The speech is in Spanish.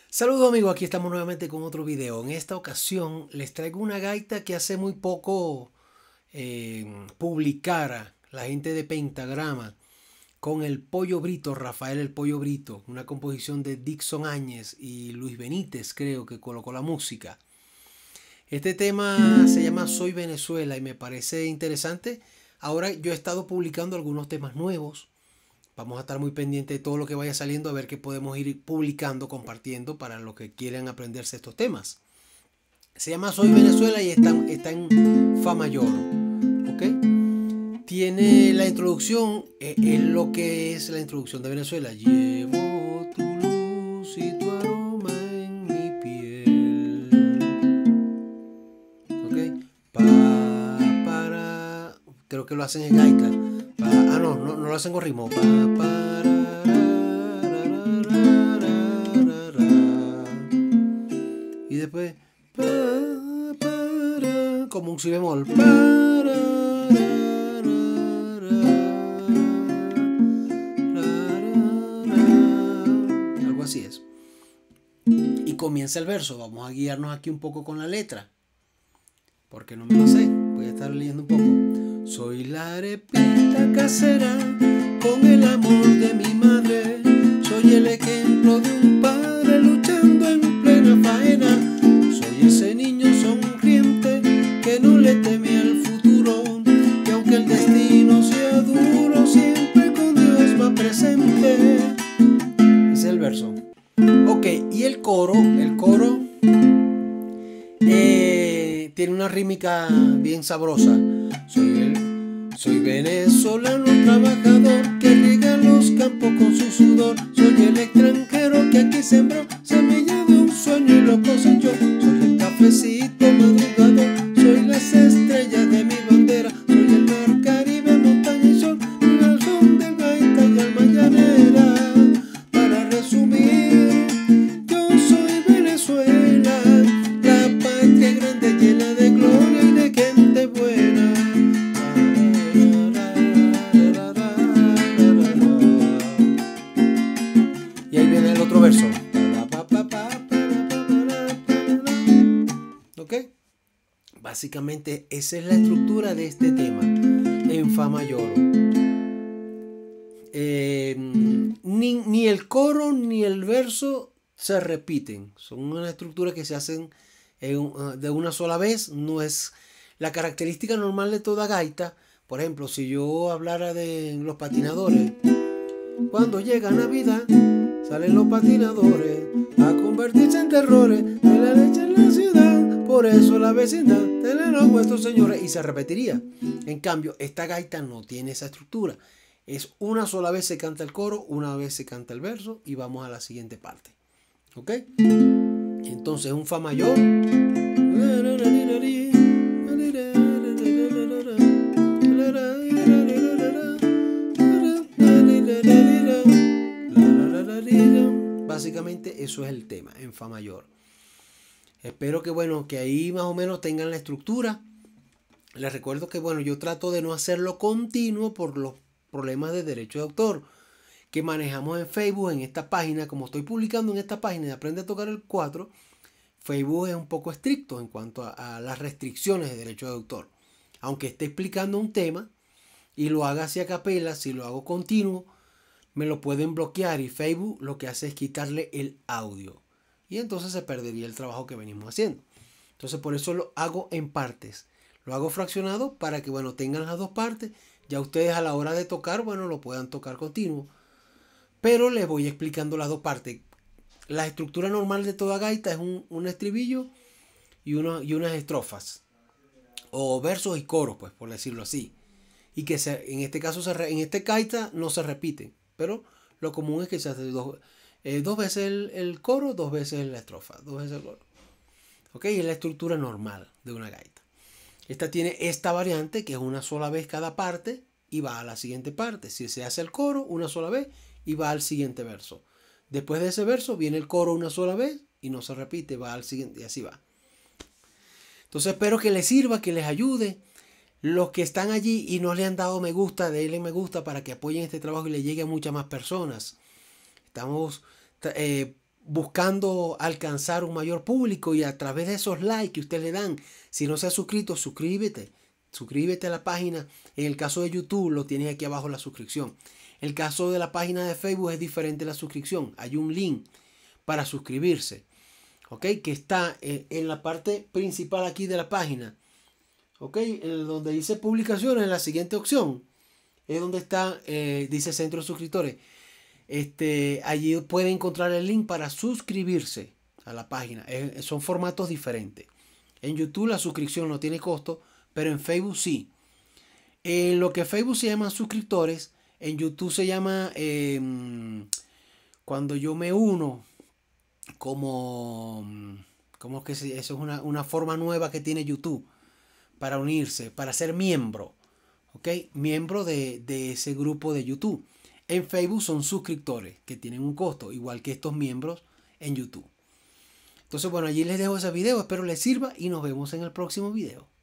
Saludos amigos, aquí estamos nuevamente con otro video. En esta ocasión les traigo una gaita que hace muy poco publicara la gente de Pentagrama con el Pollo Brito, Rafael el Pollo Brito, una composición de Dixon Áñez y Luis Benítez, creo que colocó la música. Este tema se llama Soy Venezuela y me parece interesante. Ahora yo he estado publicando algunos temas nuevos. Vamos a estar muy pendientes de todo lo que vaya saliendo, a ver qué podemos ir publicando, compartiendo para los que quieran aprenderse estos temas. Se llama Soy Venezuela y está en Fa mayor. ¿Ok? Tiene la introducción, es lo que es la introducción de Venezuela. Llevo tu luz y tu aroma en mi piel. ¿Ok? Para. Creo que lo hacen en gaita. No lo hacen con ritmo. Y después como un si bemol. Algo así es. Y comienza el verso. Vamos a guiarnos aquí un poco con la letra, porque no me lo sé. Voy a estar leyendo un poco. Soy la arepita casera con el amor de mi madre. Soy el ejemplo de un padre luchando en plena faena. Soy ese niño sonriente que no le teme al futuro, que aunque el destino sea duro, siempre con Dios va presente. Ese es el verso. Ok, y el coro tiene una rítmica bien sabrosa. Soy venezolano trabajador que riega los campos con su sudor. Soy el extranjero que aquí sembró semilla de un sueño y lo cosechó. Soy el cafecito madrugador, soy las estrellas de mi bandera. Soy el mar Caribe, montaña y sol, el son del gaita y alma llanera. Para resumir, yo soy Venezuela, la patria grande llena de gloria y de gente buena. Y ahí viene el otro verso. ¿Ok? Básicamente esa es la estructura de este tema en Fa mayor. Ni el coro ni el verso se repiten. Son una estructura que se hacen de una sola vez. No es la característica normal de toda gaita. Por ejemplo, si yo hablara de los patinadores, cuando llega Navidad, salen los patinadores a convertirse en terrores de la leche en la ciudad. Por eso la vecindad de los vuestros señores. Y se repetiría. En cambio, esta gaita no tiene esa estructura. Es una sola vez se canta el coro, una vez se canta el verso y vamos a la siguiente parte. ¿Ok? Entonces un Fa mayor. Básicamente eso es el tema en Fa mayor. Espero que que ahí más o menos tengan la estructura. Les recuerdo que yo trato de no hacerlo continuo por los problemas de derecho de autor que manejamos en Facebook, en esta página. Como estoy publicando en esta página de Aprende a tocar el 4, Facebook es un poco estricto en cuanto a las restricciones de derecho de autor. Aunque esté explicando un tema y lo haga así a capela, si lo hago continuo, me lo pueden bloquear y Facebook lo que hace es quitarle el audio. Y entonces se perdería el trabajo que venimos haciendo. Entonces por eso lo hago en partes. Lo hago fraccionado para que tengan las dos partes. Ya ustedes a la hora de tocar, lo puedan tocar continuo. Pero les voy explicando las dos partes. La estructura normal de toda gaita es un estribillo y unas estrofas. O versos y coros, pues, por decirlo así. Y que en este caso, en este gaita no se repiten. Pero lo común es que se hace dos veces el coro, dos veces la estrofa. Dos veces el coro. ¿Ok? Es la estructura normal de una gaita. Esta tiene esta variante que es una sola vez cada parte y va a la siguiente parte. Si se hace el coro una sola vez y va al siguiente verso. Después de ese verso viene el coro una sola vez y no se repite, va al siguiente y así va. Entonces espero que les sirva, que les ayude. Los que están allí y no le han dado me gusta, denle me gusta para que apoyen este trabajo y le llegue a muchas más personas. Estamos buscando alcanzar un mayor público, y a través de esos likes que ustedes le dan, si no se ha suscrito, suscríbete a la página. En el caso de YouTube lo tienes aquí abajo la suscripción. En el caso de la página de Facebook es diferente la suscripción. Hay un link para suscribirse, ¿ok? Que está en la parte principal aquí de la página, ¿ok? Donde dice publicaciones, en la siguiente opción es donde está, dice centro de suscriptores. Allí puede encontrar el link para suscribirse a la página. Son formatos diferentes. En YouTube la suscripción no tiene costo, pero en Facebook sí. En lo que Facebook se llama suscriptores, en YouTube se llama cuando yo me uno como que eso es una forma nueva que tiene YouTube para unirse, para ser miembro, ¿ok? Miembro de ese grupo de YouTube. En Facebook son suscriptores que tienen un costo, igual que estos miembros en YouTube. Entonces, bueno, allí les dejo ese video, espero les sirva y nos vemos en el próximo video.